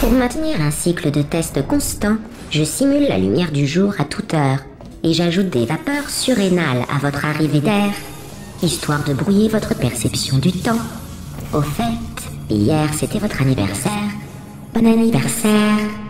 Pour maintenir un cycle de test constant, je simule la lumière du jour à toute heure et j'ajoute des vapeurs surrénales à votre arrivée d'air, histoire de brouiller votre perception du temps. Au fait, hier c'était votre anniversaire. Bon anniversaire.